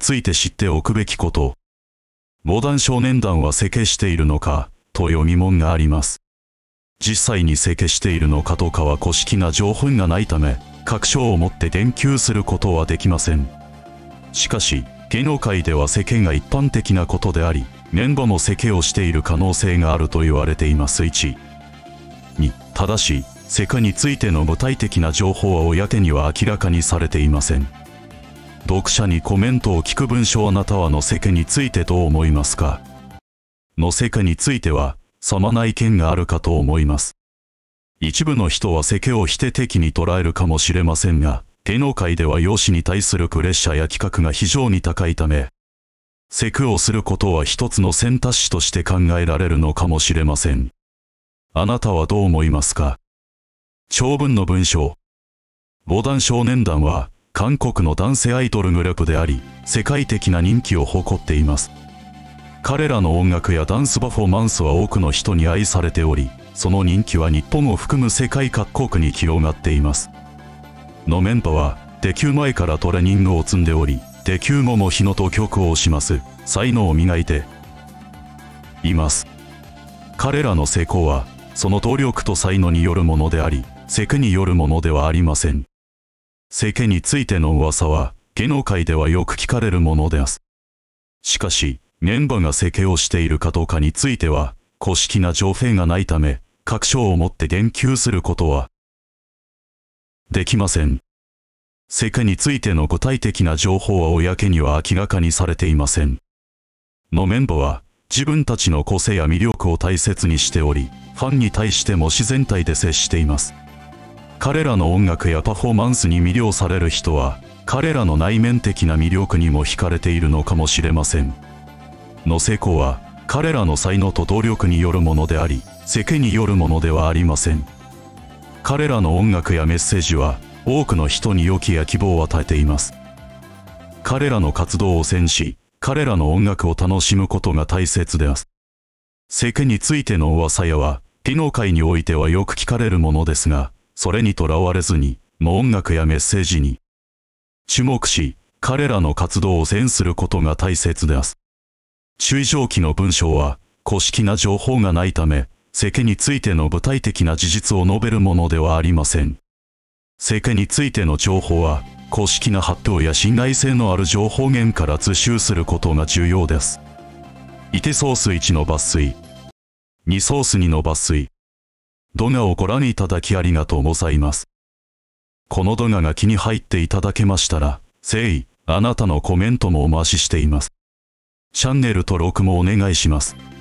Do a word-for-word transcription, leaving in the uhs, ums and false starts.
ついて知っておくべきこと。モダン少年団は設計しているのか、という疑問があります。実際に設計しているのかどうかは公式な情報がないため、確証を持って言及することはできません。しかし、芸能界では設計が一般的なことであり、メンバーも設計をしている可能性があると言われています。いち、に、ただし、設計についての具体的な情報は公には明らかにされていません。読者にコメントを聞く文章、あなたはの設計についてどう思いますか？の設計については、様々な意見があるかと思います。一部の人は設計を否定的に捉えるかもしれませんが、芸能界では容姿に対するプレッシャーや企画が非常に高いため、設計をすることは一つの選択肢として考えられるのかもしれません。あなたはどう思いますか？長文の文章。モダン少年団は、韓国の男性アイドルグループであり、世界的な人気を誇っています。彼らの音楽やダンスパフォーマンスは多くの人に愛されており、その人気は日本を含む世界各国に広がっています。のメンバーは、デビュー前からトレーニングを積んでおり、デビュー後も日のと曲をします、才能を磨いています。彼らの成功は、その努力と才能によるものであり、設計によるものではありません。設計についての噂は、芸能界ではよく聞かれるものです。しかし、メンバーが設計をしているかどうかについては、公式な情報がないため、確証を持って言及することはできません。設計についての具体的な情報は公には明らかにされていません。のメンバーは、自分たちの個性や魅力を大切にしており、ファンに対しても自然体で接しています。彼らの音楽やパフォーマンスに魅了される人は、彼らの内面的な魅力にも惹かれているのかもしれません。の成功は、彼らの才能と努力によるものであり、設計によるものではありません。彼らの音楽やメッセージは、多くの人に勇気や希望を与えています。彼らの活動を応援し、彼らの音楽を楽しむことが大切です。設計についての噂やは、芸能界においてはよく聞かれるものですが、それにとらわれずに、の音楽やメッセージに注目し、彼らの活動を応援することが大切です。注意書記の文章は、公式な情報がないため、設計についての具体的な事実を述べるものではありません。設計についての情報は、公式な発表や信頼性のある情報源から自習することが重要です。いちソースいちの抜粋。にソースにの抜粋。動画をご覧いただきありがとうございます。この動画が気に入っていただけましたら、ぜひ、あなたのコメントもお待ちしています。チャンネル登録もお願いします。